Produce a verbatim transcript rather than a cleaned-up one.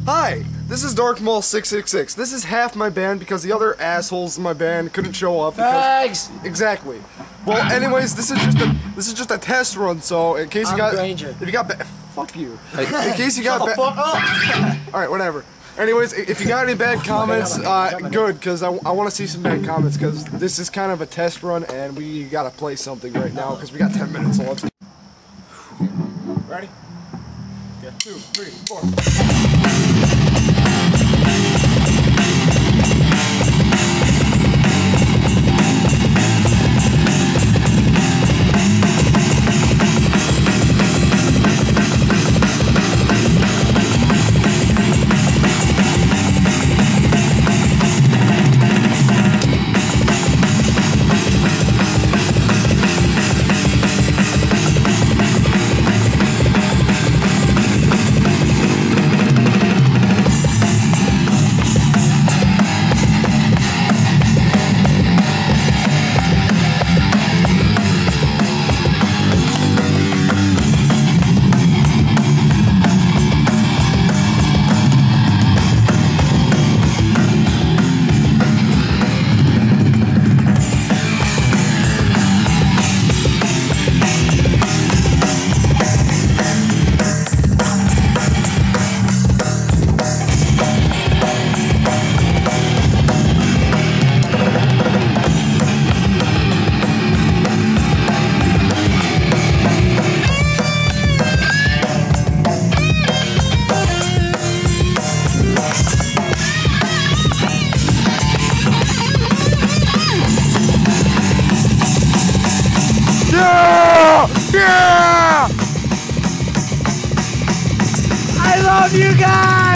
Hi, this is Dark Mall six six six. This is half my band because the other assholes in my band couldn't show up. Thanks. Exactly. Well, anyways, this is just a this is just a test run. So in case you I'm got, Granger. if you got, ba fuck you. In case you got, Shut the fuck up. all right, whatever. Anyways, if you got any bad comments, uh, good, because I, I want to see some bad comments, because this is kind of a test run, and we gotta play something right now, because we got ten minutes left. Ready? Yeah. Two, three, four. Yeah! Yeah! I love you guys!